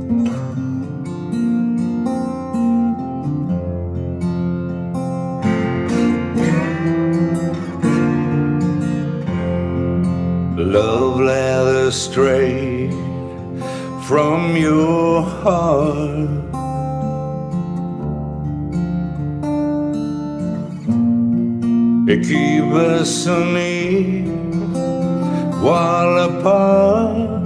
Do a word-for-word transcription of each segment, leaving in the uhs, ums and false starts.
Love letter straight from your heart. It keeps us so near while apart.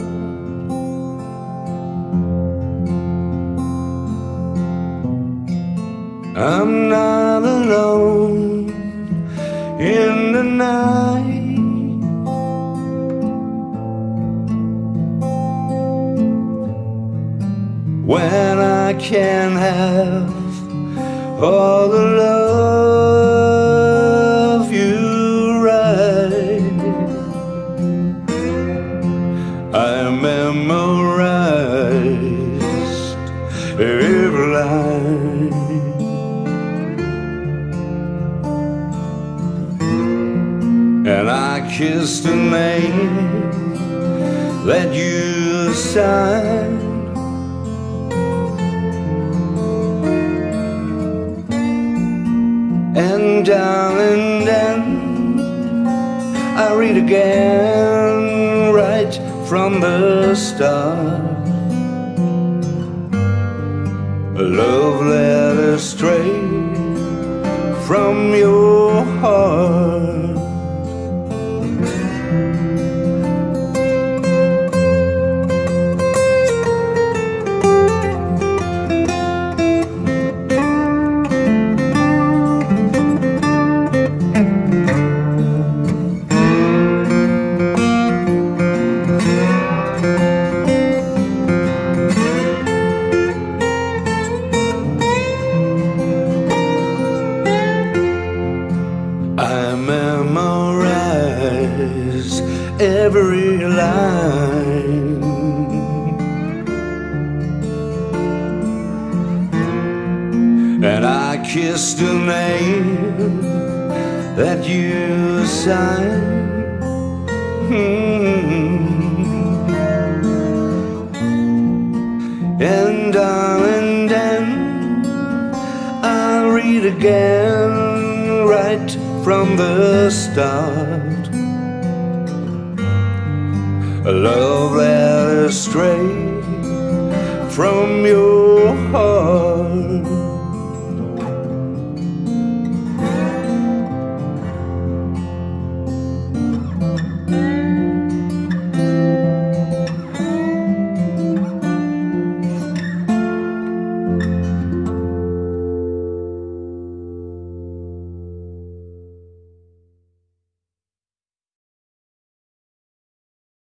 I'm not alone in the night. When I can have all the love you write, I memorized every line. And I kissed the name that you signed. And darling, then I read again right from the start. A love letter straight from your heart. I memorize every line. And I kiss the name that you signed. hmm. And darling, then I'll read again right from the start. A love letter straight from your